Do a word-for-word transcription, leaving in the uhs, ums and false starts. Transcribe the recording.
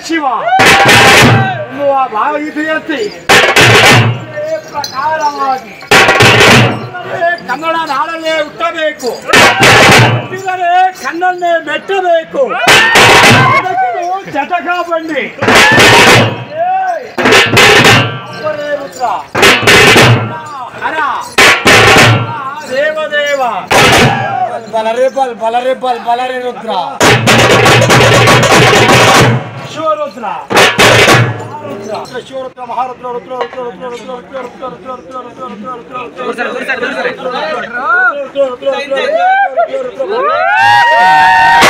ಶಿವ ಎನ್ನುವ ಭಾವಗೀತೆಯಂತೆ ಪ್ರಕಾರವಾಗಿ ಕನ್ನಡ ನಾಡಲ್ಲೇ ಹುಟ್ಟಬೇಕು, ಹುಟ್ಟಿದರೆ ಕಣ್ಣನ್ನೇ ಮೆಟ್ಟಬೇಕು. ಚಟಕ ಬಂಡಿ ರುದ್ರ ಹರ ದೇವದೇವ ಬಲರೇ ಬಲ್ ಬಲರೇ ಬಲ್ ಬಲರೇ ರುದ್ರ ಶಿವರುದ್ರ ಶಿವರುದ್ರ ಮಹಾರುದ್ರ ರುದ್ರ ರುದ್ರ ರುದ್ರ ರುದ್ರ ರುದ್ರ ರುದ್ರ ರುದ್ರ ರುದ್ರ ರುದ್ರ ರುದ್ರ ರುದ್ರ